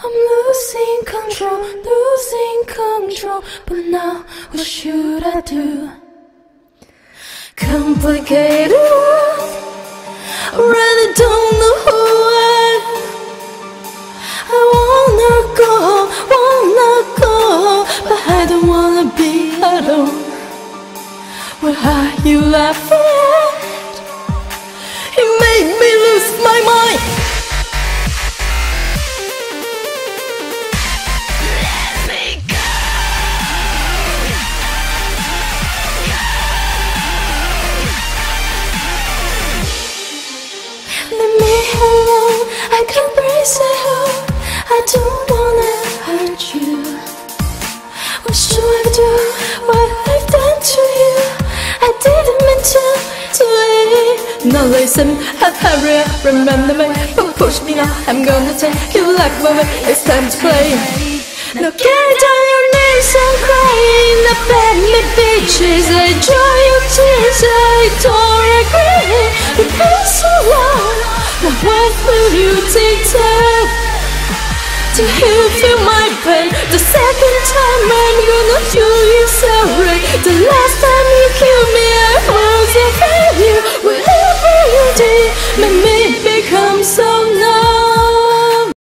I'm losing control, but now what should I do? Complicated world, I really don't know who I wanna go, but I don't wanna be alone. Why are you laughing at? You make me lose my mind. Leave me alone, I can't breathe at home. I don't wanna hurt you. What should I do? What I've done to you? I didn't mean to leave. Now listen, hurry up, remember me. Don't push me now, I'm gonna take you like a moment. It's time to play. Now get down your knees and cry. Now beg me bitches, I dry your tears. I don't regret. You've been so long. Now what will you take time to hear?